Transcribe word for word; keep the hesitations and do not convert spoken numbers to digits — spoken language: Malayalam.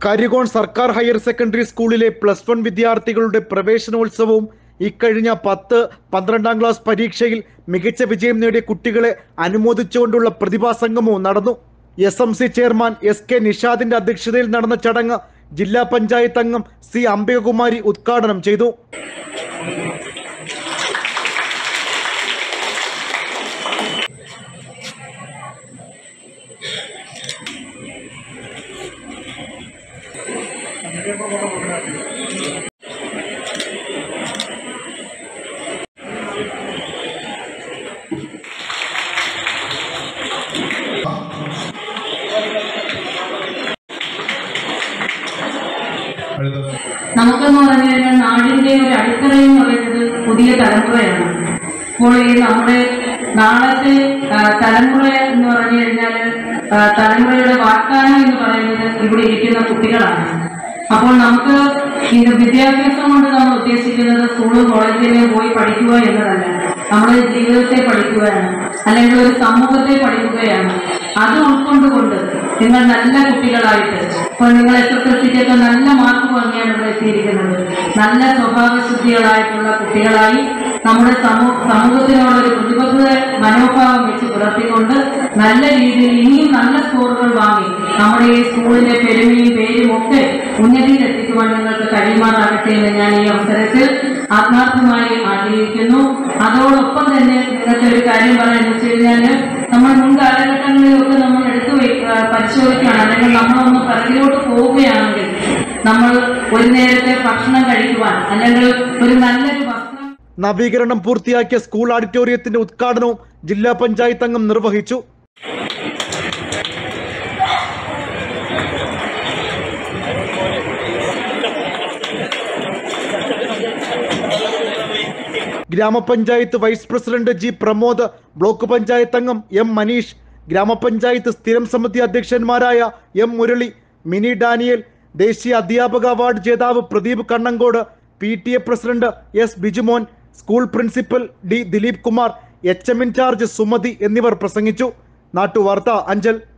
കരികോൺ സർക്കാർ ഹയർ സെക്കൻഡറി സ്കൂളിലെ പ്ലസ് വൺ വിദ്യാർത്ഥികളുടെ പ്രവേശനോത്സവവും ഇക്കഴിഞ്ഞ പത്ത് പന്ത്രണ്ടാം ക്ലാസ് പരീക്ഷയിൽ മികച്ച വിജയം നേടിയ കുട്ടികളെ അനുമോദിച്ചുകൊണ്ടുള്ള പ്രതിഭാസംഗമവും നടന്നു. S M C chairman S K നിഷാദിന്റെ അധ്യക്ഷതയിൽ നടന്ന ചടങ്ങ് ജില്ലാ പഞ്ചായത്ത് അംഗം സി അംബികകുമാരി ഉദ്ഘാടനം ചെയ്തു. നമുക്കെന്ന് പറഞ്ഞു കഴിഞ്ഞാൽ നാടിന്റെ ഒരു അടിത്തറ എന്ന് പറയുന്നത് പുതിയ തലമുറയാണ്. അപ്പോൾ ഈ നമ്മുടെ നാളത്തെ തലമുറ എന്ന് പറഞ്ഞു കഴിഞ്ഞാൽ തലമുറയുടെ വാഗ്ദാനം എന്ന് പറയുന്നത് ഇവിടെ ഇരിക്കുന്ന കുട്ടികളാണ്. അപ്പോൾ നമുക്ക് ഈ വിദ്യാഭ്യാസം കൊണ്ട് നമ്മൾ ഉദ്ദേശിക്കുന്നത് സ്കൂളും കോളേജിലും പോയി പഠിക്കുക എന്നതല്ല, നമ്മുടെ ജീവിതത്തെ പഠിക്കുകയാണ്, അല്ലെങ്കിൽ ഒരു സമൂഹത്തെ പഠിക്കുകയാണ്. അത് ഉൾക്കൊണ്ടുകൊണ്ട് നിങ്ങൾ നല്ല കുട്ടികളായിട്ട്, ഇപ്പോൾ നിങ്ങൾ എസ് എസ് എൽ സിക്കൊക്കെ നല്ല മാർക്ക് വാങ്ങിയാണ് ഇവിടെ എത്തിയിരിക്കുന്നത്, നല്ല സ്വഭാവശുദ്ധികളായിട്ടുള്ള കുട്ടികളായി നമ്മുടെ സമൂഹ സമൂഹത്തിനോടൊരു പ്രതിബദ്ധ മനോഭാവം വെച്ച് പുലർത്തിക്കൊണ്ട് നല്ല രീതിയിൽ ഇനിയും നല്ല സ്കോറുകൾ വാങ്ങി നമ്മുടെ ഈ സ്കൂളിന്റെ പെരുമയും പേരും ഒക്കെ ഉന്നതിയിൽ എത്തിക്കുവാൻ നിങ്ങൾക്ക് കഴിയുമാറാകട്ടെ എന്ന് ഞാൻ ഈ അവസരത്തിൽ ആത്മാർത്ഥമായി ആഗ്രഹിക്കുന്നു. അതോടൊപ്പം തന്നെ നിങ്ങൾക്ക് ഒരു കാര്യം പറയാന്ന് വെച്ച് കഴിഞ്ഞാൽ, നമ്മൾ മുൻ കാലഘട്ടങ്ങളിലൊക്കെ നമ്മൾ എടുത്തു പരിശോധിക്കുകയാണ്, അല്ലെങ്കിൽ നമ്മളൊന്ന് പിറകിലോട്ട് പോവുകയാണെങ്കിൽ നമ്മൾ ഒരു നേരത്തെ ഭക്ഷണം കഴിക്കുവാൻ അല്ലെങ്കിൽ ഒരു നല്ലൊരു വസ്ത്രം. നവീകരണം പൂർത്തിയാക്കിയ സ്കൂൾ ഓഡിറ്റോറിയത്തിന്റെ ഉദ്ഘാടനവും ജില്ലാ പഞ്ചായത്ത് അംഗം നിർവഹിച്ചു. ഗ്രാമപഞ്ചായത്ത് vice president G Pramod, block panchayat അംഗം എം മനീഷ്, ഗ്രാമപഞ്ചായത്ത് സ്ഥിരം സമിതി അധ്യക്ഷന്മാരായ എം മുരളി, മിനി ഡാനിയൽ, ദേശീയ അധ്യാപക അവാർഡ് ജേതാവ് Pradeep Kannankode, P T A president S Bijumon, school principal D Dileep Kumar, H M incharge Sumathi എന്നിവർ പ്രസംഗിച്ചു. നാട്ടുവാർത്ത അഞ്ചൽ.